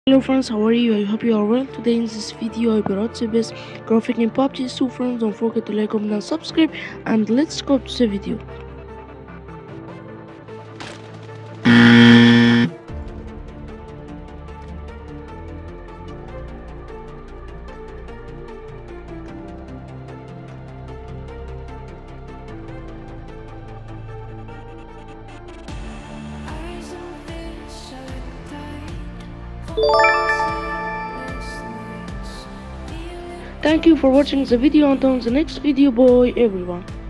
Hello friends, how are you? I hope you are well. Today in this video I brought the best graphic in PUBG. So friends, don't forget to like, comment and subscribe, and let's go to the video. Thank you for watching the video. Until the next video, bye everyone.